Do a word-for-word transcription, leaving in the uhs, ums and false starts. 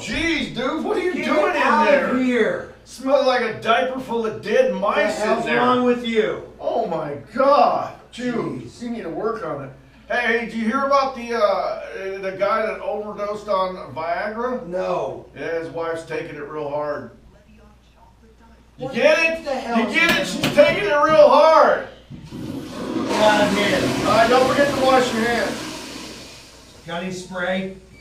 jeez, dude, what are you Get doing it in out there? of here. Smells like a diaper full of dead What the mice in hell's there. wrong with you? Oh my God, dude, Jeez. you need to work on it. Hey, hey, did you hear about the uh, the guy that overdosed on Viagra? No. Yeah, his wife's taking it real hard. You What get it? the hell You is get it? going She's on? taking it real hard. Get out of here. All right, don't forget to wash your hands. Got any spray?